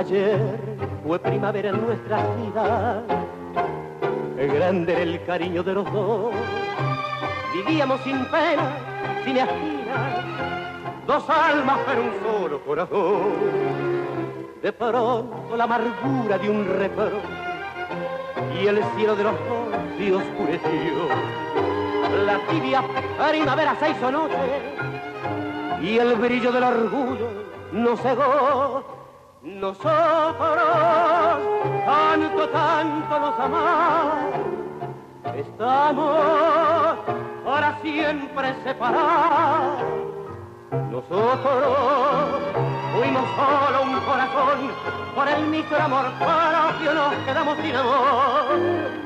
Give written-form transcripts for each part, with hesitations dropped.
Ayer fue primavera en nuestra vida, grande era el cariño de los dos. Vivíamos sin pena, sin espinas, dos almas pero un solo corazón. De pronto la amargura de un reproche y el cielo de los dos se oscureció. La tibia primavera se hizo noche y el brillo del orgullo nos cegó. Nosotros tanto nos amamos, estamos para siempre separados. Nosotros fuimos solo un corazón, por el mísero amor propio nos quedamos sin amor.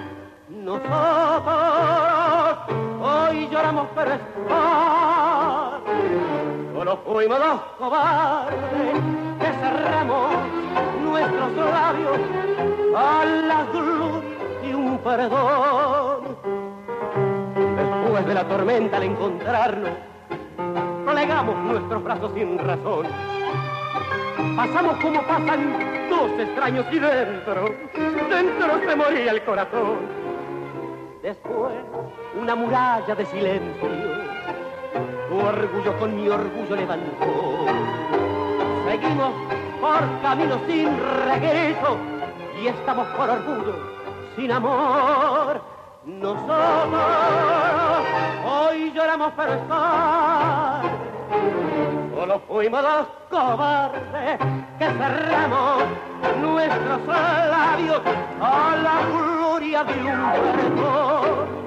Nosotros hoy lloramos pero estar, solo fuimos dos cobardes que cerramos nuestros labios a la gloria de un perdón. Después de la tormenta al encontrarnos, plegamos nuestros brazos sin razón. Pasamos como pasan dos extraños y dentro se moría el corazón. Después una muralla de silencio, tu orgullo con mi orgullo levantó. Seguimos por caminos sin regreso y estamos por orgullo sin amor. Nosotros hoy lloramos pero estar, solo fuimos dos cobardes que cerramos nuestros labios a la gloria de un perdón.